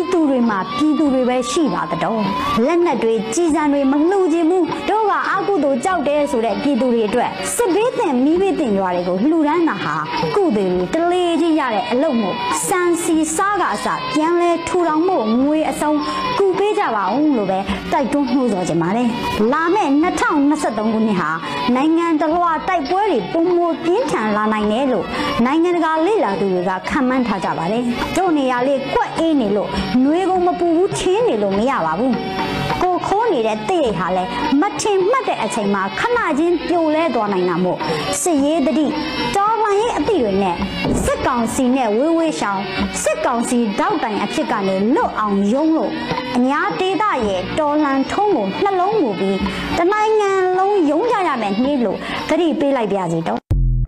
သူတွေမှာပြည်သူတွေပဲရှိပါတော့လက်နက်တွေကြီးစံတွေမလှူခြင်းဘူးတို့ကအကုသိုလ်ကြောက်တယ်ဆိုတဲ့ပြည်သူတွေအတွက်စစ်ဘေးသင်မိဘေးသင်ရွာတွေကိုလှူဒန်းတာဟာကုသိုလ်တွေတလေကြီးရတဲ့အလုပ်မို့စံစီစားကအစပြန်လဲထူထောင်မှုငွေအစုံကူပေးကြပါဦးလို့ပဲတိုက်တွန်းနှိုးဆော်ကြပါတယ်လာမယ့်2023ခုနှစ်ဟာနိုင်ငံတလွှာတိုက်ပွဲတွေပုံမပြင်းထန်လာနိုင်တယ်လို့နိုင်ငံတကာလေ့လာသူတွေကခန့်မှန်းထားကြပါတယ်တို့နေရာလေးကွက်အေးနေလို့နှွေးကုန်မပူဘူးချင်းနေလို့မရပါဘူးကိုခိုးနေတဲ့တိတ်ဟာလဲမထင်မှတ်တဲ့အချိန်မှာခဏချင်းပြိုလဲသွားနိုင်တာမို့စစ်ရေးတတိတော်လှန်ရေးအသည့်တွေနဲ့စစ်ကောင်စီနဲ့ဝေးဝေးရှောင်းစစ်ကောင်စီတောက်တိုင်အဖြစ်ကနေလွတ်အောင်ယုံလို့အညာဒေသရဲ့တော်လှန်ထုံးကိုနှလုံးမူပြီးတနိုင်ငံလုံးယုံကြရမယ်နှေးလို့တတိပေးလိုက်ပါစီတော့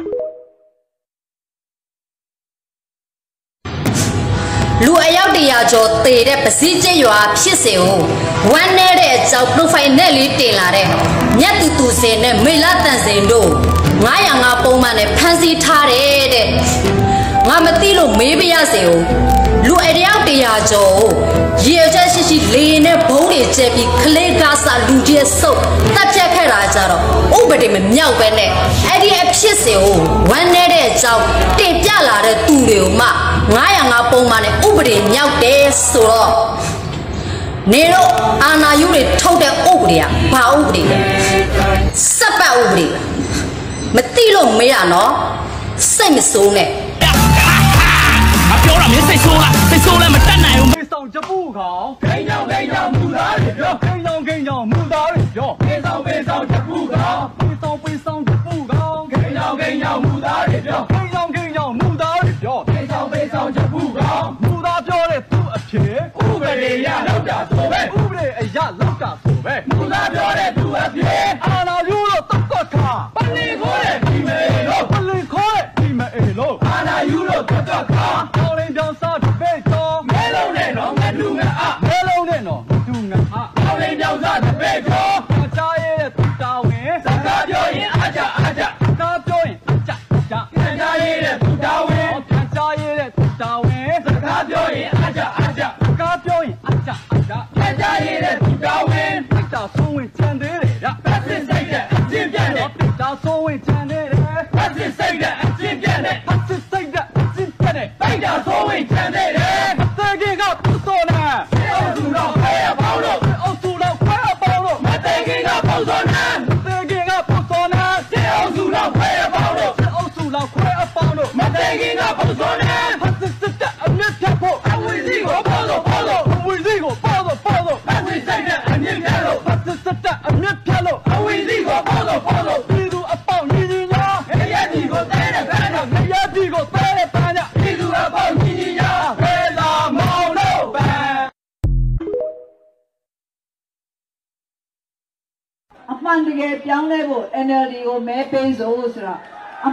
လူအယောက်တရာကျော်တေတဲ့ပစည်းကျရွာဖြစ်စေကိုဝမ်းနေတဲ့ကြောက် profile နဲ့လေးတင်လာတဲ့မြတ်တူတူစင်နဲ့မေလာတန်စင်တို့905ပုံမှန်နဲ့ဖမ်းဆီးထားတယ်တဲ့ငါမသိလို့မေးပြရစေကိုလူအယောက်တရာကျော်ရေချက်ရှိရှိလေနဲ့ဘုံတွေကျဲပြီးခလေးကားစာလူကြီးစုပ်တက်ဖြတ်ခဲ့တာကြတော့ဥပဒေမမြောက်ပဲနဲ့အဲ့ဒီအဖြစ်စေကိုဝမ်းနေတဲ့ကြောက်တင်ပြလာတဲ့သူတွေကိုမှ905ပုံမှန်နဲ့ဥပဒေမြောက်တယ်ဆိုတော့နေတော့အာဏာယူတွေထုတ်တဲ့ဥပဒေကဘာဥပဒေလဲစက်ပတ်ဥပဒေမသိလို့မေးရနော်စိတ်မစိုးနဲ့အပြောတာမင်းစိတ်ဆိုးလားစိတ်ဆိုးလည်းမတတ်နိုင်ဘူးမေးဆောင်ချက်ပူကောင်ဂိမ်းကြောင်မူသားတွေပြောဂိမ်းကြောင်မူသားတွေပြောပေးဆောင်ချက်ပူကောင်ပေးဆောင်ချက်ပူကောင်ဂိမ်းကြောင်မူသားတွေပြောဂိမ်းကြောင်မူသားတွေပြောပေးဆောင်ချက်ပူကောင်မူသားပြောတဲ့သူ့အဖြစ်ဥပဒေရလောက်တာဆိုပဲဥပဒေအရလောက်တာဆိုပဲမူသားပြောတဲ့သူ့အဖြစ်အာဏာယူတော့တတ်ခါပလင်ခေါ်တဲ့ဒီမေလို့ပလင်ခေါ်တဲ့ဒီမေလို့အာဏာယူတော့တတ်ခါတော်ရင်ကြောင့်စားတဲ့တော့မဲလုံးနဲ့တော့ငါလူငါမဲလုံးနဲ့တော့သူငါတော်ရင်ကြောင့်စားတဲ့တော့ကြားရဲ့သူတာဝင်စကားပြောရင်အားကြစကားပြောရင်အားကြကြားရဲ့သူတာဝင်ကြားရဲ့သူတာဝင်စကားပြောရင်အားကြစကားပြောရင်အားကြကြားရဲ့သူတာဝင်စိတ်သာဆုံးဝင်ချမ်းသေးတယ်ပတ်စစ်စိတ်တဲ့အကျင့်ပြတ်တယ်စိတ်သာဆုံးဝင်ချမ်းသေးတယ်ပတ်စစ်စိတ်တဲ့အကျင့်ပြတ်တယ်ပတ်စစ်စိတ်တဲ့အကျင့်ပြတ်တယ်စိတ်သာဆုံးဝင်ချမ်းသေးတယ်အသေးကြီးကပူစောနာအောက်စုတော့ခွဲရပေါင်းလို့အောက်စုတော့ခွဲရပေါင်းလို့မသေးကြီးကပူစောနာသေကြီးကပူစောနာအောက်စုတော့ခွဲရပေါင်းလို့အောက်စုတော့ခွဲရပေါင်းလို့မသေးကြီးကပူစောနာပတ်စစ်စိတ်တဲ့အမြင့်ဖြတ်ဖို့အဝီစီကိုပေါလို့အဝီစီကိုပေါလို့ပတ်စစ်စိတ်တဲ့အမြင့်ဖြတ်လို့ပတ်စစ်စိတ်တဲ့အမြင့်ဖြတ်လို့အဝီစီကိုပေါလို့ပြည်သူအပေါင်းညီညာငရတီကိုတဲတဲ့ပန်းငရတီကိုတဲတဲ့ပန်းပြည်သူအပေါင်းညီညာဖဲလာမောင်လို့ပန်းအမှန်တကယ်ပြောင်းလဲဖို့ NLD ကိုမဲပေးစို့ဆိုတော့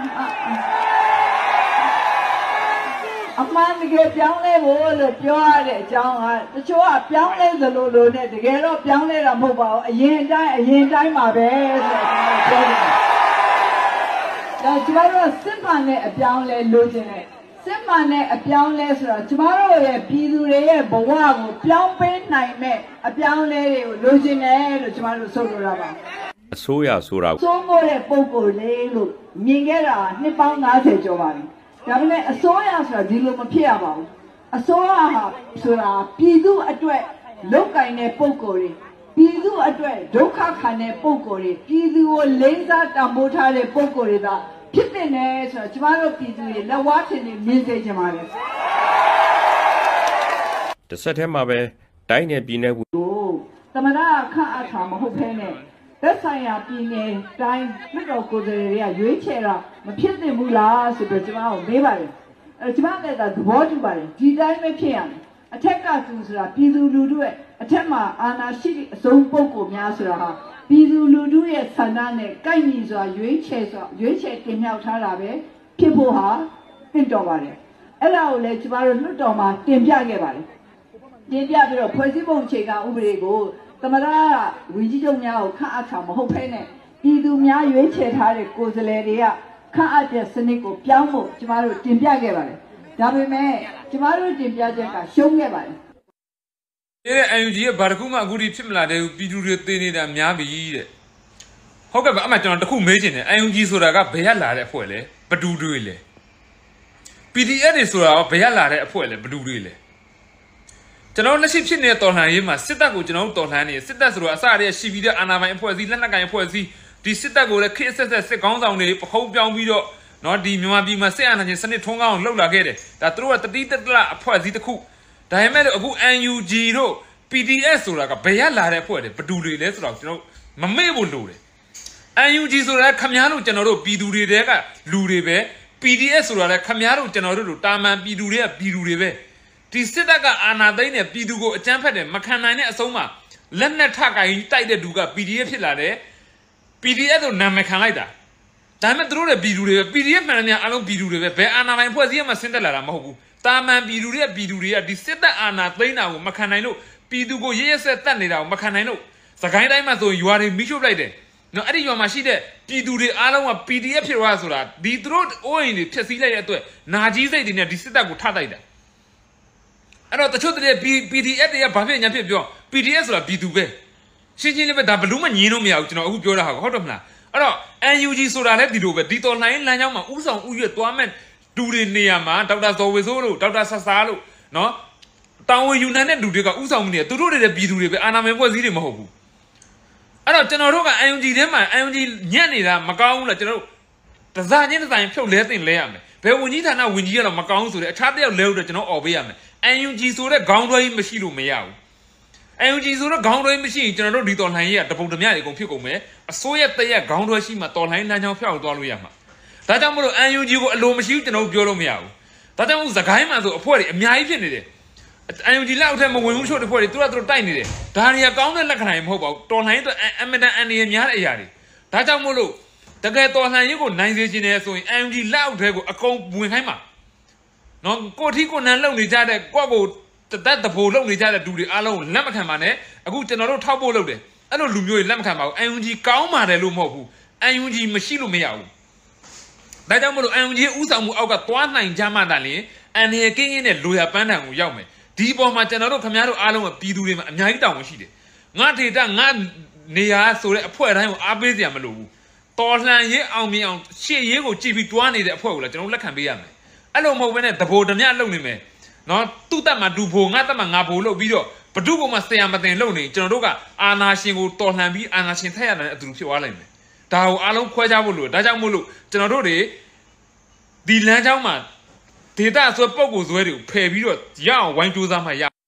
အမှန်တကယ်ပြောင်းလဲဖို့လို့ပြောရတဲ့အကြောင်းကတချို့ကပြောင်းလဲသလိုလိုနဲ့တကယ်တော့ပြောင်းလဲတာမဟုတ်ပါဘူးအရင်တိုင်းမှာပဲဆိုတော့ပြောတယ်ဒါကျမတို့စစ်မှန်တဲ့အပြောင်းလဲလိုချင်တယ်စစ်မှန်တဲ့အပြောင်းလဲဆိုတော့ကျမတို့ရဲ့ပြည်သူတွေရဲ့ဘဝကိုပြောင်းပေးနိုင်မဲ့အပြောင်းလဲတွေကိုလိုချင်တယ်လို့ကျမတို့ဆိုလိုတာပါအစိုးရဆိုတာစိုးမိုးတဲ့ပုံကိုလေးလို့မြင်ခဲ့တာနှစ်ပေါင်း90ကျော်ပါပြီဒါပေမဲ့အစိုးရဆိုတာဒီလိုမဖြစ်ရပါဘူးအစိုးရဟာဆိုတာပြည်သူအတွက်လုပ်ကင်တဲ့ပုံကိုယ်တွေပြည်သူအတွက်ဒုက္ခခံတဲ့ပုံကိုယ်တွေပြည်သူကိုလိမ့်စားတံပိုးထားတဲ့ပုံကိုယ်တွေသာဖြစ်တဲ့နဲ့ဆိုတော့ကျမတို့ပြည်သူတွေလက်ဝါးထင်နေမြင်စေချင်ပါတယ်တစ်ဆက်တည်းမှာပဲတိုင်းနယ်ပြည်နယ်ကိုသမရခန့်အပ်တာမဟုတ်ဘဲနဲ့သက်ဆိုင်ရာပြည်နယ်တိုင်းလွှတ်တော်ကိုယ်စားလှယ်တွေကရွေးချယ်တာမဖြစ်သင့်ဘူးလားဆိုတော့ကျွန်တော်မေးပါတယ်ကျွန်မလည်းသဘောတူပါတယ်ဒီတိုင်းပဲဖြစ်ရမယ်အထက်ကသူဆိုတာပြည်သူလူထုရဲ့အထက်မှာအာဏာရှိအစုံပုဂ္ဂိုလ်များဆိုတာဟာပြည်သူလူထုရဲ့ဆန္ဒနဲ့ကိုက်ညီစွာရွေးချယ်တင်မြှောက်ထားတာပဲဖြစ်ဖို့ဟာတင့်တော်ပါတယ်အဲ့ဒါကိုလည်းကျွန်တော်တို့လွှတ်တော်မှာတင်ပြခဲ့ပါတယ်တင်ပြပြီးတော့ဖွဲ့စည်းပုံအခြေခံဥပဒေကိုသမရဝန်ကြီးချုပ်များကိုခန့်အပ်တာမဟုတ်ဘဲနဲ့ပြည်သူများရွေးချယ်ထားတဲ့ကိုယ်စားလှယ်တွေကခန့်အပ်တဲ့စနစ်ကိုပြောင်းဖို့ကျမတို့တင်ပြခဲ့ပါတယ်ဒါပေမဲ့ကျမတို့တင်ပြချက်ကရှုံးခဲ့ပါတယ်အန်ယူဂျီရဲ့ဘာတခုမှအခုထိဖြစ်မလာတဲ့ပြည်သူတွေသိနေတာများပြီတဲ့ဟုတ်ကဲ့ပါအမှကျွန်တော်တခုမေးချင်တယ်အန်ယူဂျီဆိုတာကဘယ်ရလာတဲ့အဖွဲ့လဲဘဒူတွေလဲ PDF တွေဆိုတာကဘယ်ရလာတဲ့အဖွဲ့လဲဘဒူတွေလဲကျွန်တော်လက်ရှိဖြစ်နေတဲ့တော်လှန်ရေးမှာစစ်တပ်ကိုကျွန်တော်တို့တော်လှန်နေစစ်တပ်ဆိုတော့အစတည်းရှိပြီးတဲ့အာဏာပိုင်အဖွဲ့အစည်းလက်နက်ကိုင်အဖွဲ့အစည်းဒီစစ်တပ်ကိုလည်းခေတ်ဆက်ဆက်စစ်ကောင်းဆောင်တွေပခုံးပြောင်းပြီးတော့နော်ဒီမြန်မာပြည်မှာစစ်အာဏာရှင်စနစ်ထွန်းကားအောင်လှုပ်လာခဲ့တယ်ဒါသူတို့ကတတိတတအဖွဲ့အစည်းတစ်ခုဒါပေမဲ့အခု NUG တို့ PDF ဆိုတာကဘယ်ရလာတဲ့အဖွဲ့တွေဘဒူတွေလဲဆိုတော့ကျွန်တော်မမေ့ဖို့လိုတယ် NUG ဆိုတာခမည်းတော်ကျွန်တော်တို့ပြည်သူတွေတဲကလူတွေပဲ PDF ဆိုတာလည်းခမည်းတော်ကျွန်တော်တို့လိုတာမန်ပြည်သူတွေကပြည်သူတွေပဲဒီစစ်တပ်ကအာဏာသိမ်းတဲ့ပြည်သူကိုအကြမ်းဖက်တယ်မခံနိုင်တဲ့အဆုံးမှာလက်နက်ထကိုင်တိုက်တဲ့သူက PDF ဖြစ်လာတယ် PDF တို့နာမည်ခံလိုက်တာဒါပေမဲ့သူတို့တွေပြည်သူတွေပဲ PDF မှန်တယ်အလုံးပြည်သူတွေပဲဘယ်အာဏာပိုင်ဖွဲ့စည်းမှဆင်းသက်လာတာမဟုတ်ဘူးတာမန်ပြည်သူတွေကဒီစစ်တပ်အာဏာသိမ်းတာကိုမခံနိုင်လို့ပြည်သူကိုရရဆက်တက်နေတာကိုမခံနိုင်လို့စကိုင်းတိုင်းမှာဆိုရွာတွေမိရှုပ်လိုက်တယ်နော်အဲ့ဒီရွာမှာရှိတဲ့ပြည်သူတွေအားလုံးက PDF ဖြစ်သွားဆိုတာဒီသူတို့အိုးအိမ်တွေဖျက်ဆီးလိုက်တဲ့အတွက်နာကြီးစိတ်တွေနဲ့ဒီစစ်တပ်ကိုထတိုက်တာအဲ့တော့တချို့တဲ့ PDF တွေကဘာဖြစ်ညာဖြစ်ပြော PDF ဆိုတာပြည်သူပဲရှင်းရှင်းလေးပဲဒါဘလို့မှညင်းလို့မရဘူးကျွန်တော်အခုပြောတာဟာဟုတ်တယ်မလားအဲ့တော့ NUG ဆိုတာလည်းဒီလိုပဲဒီတော်လှန်ရေးလမ်းကြောင်းမှာဥဆောင်ဥရွက်သွားမဲ့လူတွေနေရာမှာဒေါက်တာဇော်ဝေဆိုးလို့ဒေါက်တာဆဆာလို့နော်တောင်ဝင်ယူနိုင်တဲ့လူတွေကဥဆောင်မှုနေသူတို့တွေပြည်သူတွေပဲအာဏာမင်းဖွဲ့စည်းတွေမဟုတ်ဘူးအဲ့တော့ကျွန်တော်တို့က NUG ထဲမှာ NUG ညက်နေတာမကောင်းဘူးလားကျွန်တော်တို့တစားချင်းတစားချင်းဖြုတ်လဲတင်လဲရမယ်ဘယ်ဝင်ကြီးဌာနဝင်ကြီးကတော့မကောင်းဆိုတဲ့အခြားတယောက်လဲလို့ကျွန်တော်អော်ပေးရမယ် NUG ဆိုတဲ့ခေါင်းတွဲကြီးမရှိလို့မရဘူး NUG ဆိုတော့ခေါင်းတွဲမရှိရင်ကျွန်တော်တို့ဒီတော်လှန်ရေးကတပုံတမျှတွေအကုန်ဖြစ်ကုန်မယ်အစိုးရတရက်ခေါင်းတွဲရှိမှတော်လှန်ရေးလမ်းကြောင်းဖြောက်သွားလို့ရမှာဒါကြောင့်မလို့ NUG ကိုအလိုမရှိဘူးကျွန်တော်ပြောလို့မရဘူးဒါကြောင့်စကိုင်းမှာဆိုအဖွဲ့တွေအများကြီးဖြစ်နေတယ် NUG လောက်ထဲမဝင်ဘူးချို့တဲ့ဖွဲ့တွေသူတို့တိုက်နေတယ်ဒါတွေကကောင်းတဲ့လက္ခဏာတွေမဟုတ်ပါဘူးတော်လှန်ရေးအတွက်အမတန်အန္တရာယ်များတဲ့အရာတွေဒါကြောင့်မို့လို့တကယ်တော်လှန်ရေးကိုနိုင်စေချင်တယ်ဆိုရင် NUG လောက်ထဲကိုအကုန်ဝင်ခိုင်းပါနော်ကိုထီကိုနန်းလုံနေကြတဲ့ကိုယ့်ကိုတက်တဖို့လုံနေကြတဲ့လူတွေအားလုံးလက်မခံပါနဲ့အခုကျွန်တော်တို့ထောက်ဖို့လုပ်တယ်အဲ့လိုလူမျိုးတွေလက်မခံပါဘူး NUG ကောင်းပါတယ်လို့မဟုတ်ဘူး NUG မရှိလို့မရဘူးဒါကြောင့်မလို့ NUG ဥဆောင်မှုအောက်ကသွားနိုင်ကြမှသာလေအန်ရကင်းကင်းနဲ့လိုရပန်းတန်ကိုရောက်မယ်ဒီပေါ်မှာကျွန်တော်တို့ခင်ဗျားတို့အားလုံးကပြည်သူတွေမှာအများကြီးတောင်းဝင်ရှိတယ်ငါဒေတာငါနေရာဆိုတဲ့အဖွဲ့တိုင်းကိုအားပေးစရာမလိုဘူးတော်လှန်ရေးအောင်မြင်အောင်ရှေ့ရေးကိုကြည့်ပြီးတွားနေတဲ့အဖွဲ့ကိုလည်းကျွန်တော်လက်ခံပေးရမယ်အဲ့လိုမဟုတ်ဘဲနဲ့တဘိုဓမြလုပ်နေမယ်နော်သူ့တက်မှာဒူဖို့ငါတက်မှာငါဖို့လုပ်ပြီးတော့ဘဒုကမှဆရာမတင်လုပ်နေကျွန်တော်တို့ကအာနာရှင်ကိုတော်လှန်ပြီးအာနာရှင်ထက်ရတဲ့အတူဖြစ်သွားလိုက်မယ်ဒါကိုအားလုံးခွဲခြားဖို့လိုဒါကြောင့်မို့လို့ကျွန်တော်တို့တွေဒီလမ်းကြောင်းမှာဒေတာဆိုပုံကိုဇွဲတွေကိုဖယ်ပြီးတော့ရအောင်ဝိုင်းကြိုးစားမှရ